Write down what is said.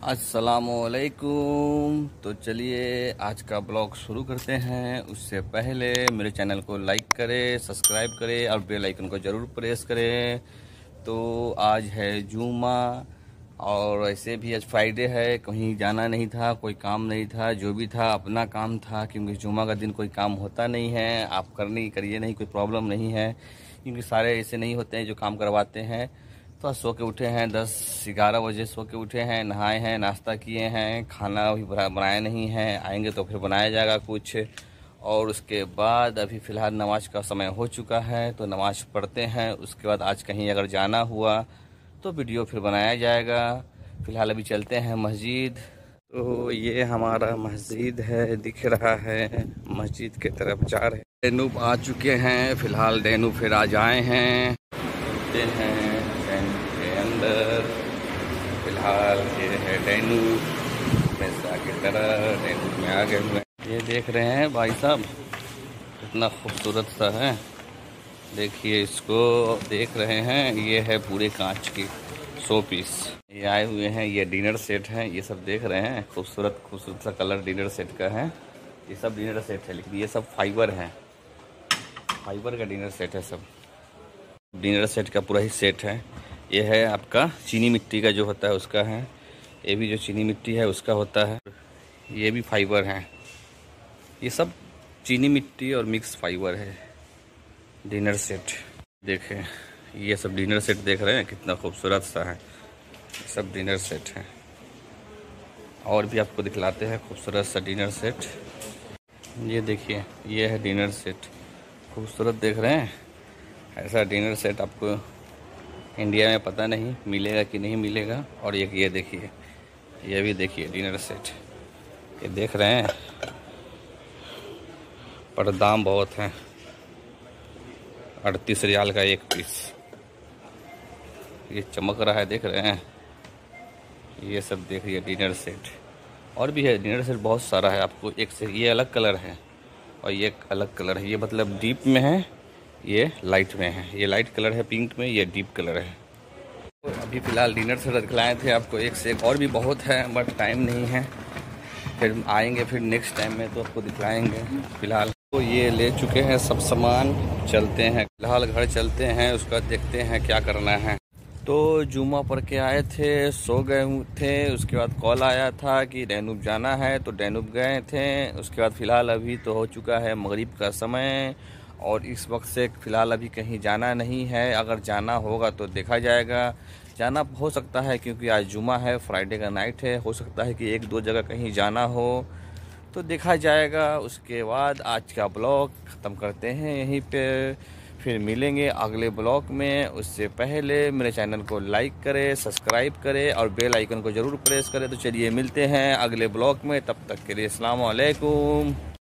अस्सलामुअलैकुम। तो चलिए आज का ब्लॉग शुरू करते हैं। उससे पहले मेरे चैनल को लाइक करें, सब्सक्राइब करें और बेल आइकन को ज़रूर प्रेस करें। तो आज है जुमा और ऐसे भी आज फ्राइडे है, कहीं जाना नहीं था, कोई काम नहीं था, जो भी था अपना काम था, क्योंकि जुमा का दिन कोई काम होता नहीं है। आप करने करिए नहीं, कोई प्रॉब्लम नहीं है, क्योंकि सारे ऐसे नहीं होते हैं जो काम करवाते हैं। तो सो के उठे हैं, 10-11 बजे सो के उठे हैं, नहाए हैं, नाश्ता किए हैं, खाना अभी बनाया नहीं है, आएंगे तो फिर बनाया जाएगा कुछ। और उसके बाद अभी फ़िलहाल नमाज का समय हो चुका है, तो नमाज पढ़ते हैं। उसके बाद आज कहीं अगर जाना हुआ तो वीडियो फिर बनाया जाएगा। फ़िलहाल अभी चलते हैं मस्जिद। तो ये हमारा मस्जिद है, दिख रहा है, मस्जिद के तरफ जा रहे हैं। डेनूब आ चुके हैं, फ़िलहाल डेनूब फिर आ जाए हैं, चलते हैं के अंदर। फिलहाल ये है डेनूब पैसा की तरह, डेनूब में आ गए हुए हैं। ये देख रहे हैं भाई साहब, कितना खूबसूरत सा है, देखिए इसको देख रहे हैं। ये है पूरे कांच की 100 पीस ये आए हुए हैं। ये डिनर सेट है, ये सब देख रहे हैं, खूबसूरत खूबसूरत सा कलर डिनर सेट का है। ये सब डिनर सेट है, लेकिन ये सब फाइबर है, फाइबर का डिनर सेट है। सब डिनर सेट का पूरा ही सेट है। ये है आपका चीनी मिट्टी का जो होता है उसका है, ये भी जो चीनी मिट्टी है उसका होता है। ये भी फाइबर है, ये सब चीनी मिट्टी और मिक्स फाइबर है डिनर सेट। देखें ये सब डिनर सेट देख रहे हैं, कितना खूबसूरत सा है, सब डिनर सेट है। और भी आपको दिखलाते हैं खूबसूरत सा डिनर सेट। ये देखिए, ये है डिनर सेट, खूबसूरत देख रहे हैं। ऐसा डिनर सेट आपको इंडिया में पता नहीं मिलेगा कि नहीं मिलेगा। और एक ये देखिए, ये भी देखिए डिनर सेट, ये देख रहे हैं, पर दाम बहुत है, 38 रियाल का एक पीस। ये चमक रहा है, देख रहे हैं। ये सब देखिए डिनर सेट, और भी है डिनर सेट बहुत सारा है। आपको एक से ये अलग कलर है और ये एक अलग कलर है, ये मतलब डीप में है, ये लाइट में है। ये लाइट कलर है पिंक में, ये डीप कलर है। तो अभी फ़िलहाल डिनर सेट दिखलाए थे आपको, एक से एक और भी बहुत है, बट टाइम नहीं है, फिर आएंगे फिर नेक्स्ट टाइम में तो आपको दिखलाएंगे। फ़िलहाल तो ये ले चुके हैं सब सामान, चलते हैं फ़िलहाल घर चलते हैं, उसका देखते हैं क्या करना है। तो जुमा पढ़ के आए थे, सो गए थे। उसके बाद कॉल आया था कि डेनूब जाना है, तो डेनूब गए थे। उसके बाद फ़िलहाल अभी तो हो चुका है मगरिब का समय, और इस वक्त से फ़िलहाल अभी कहीं जाना नहीं है। अगर जाना होगा तो देखा जाएगा, जाना हो सकता है क्योंकि आज जुमा है, फ्राइडे का नाइट है, हो सकता है कि 1-2 जगह कहीं जाना हो, तो देखा जाएगा। उसके बाद आज का ब्लॉग ख़त्म करते हैं यहीं पे, फिर मिलेंगे अगले ब्लॉग में। उससे पहले मेरे चैनल को लाइक करें, सब्सक्राइब करें और बेल आइकन को ज़रूर प्रेस करें। तो चलिए मिलते हैं अगले ब्लॉग में, तब तक के लिए अस्सलाम वालेकुम।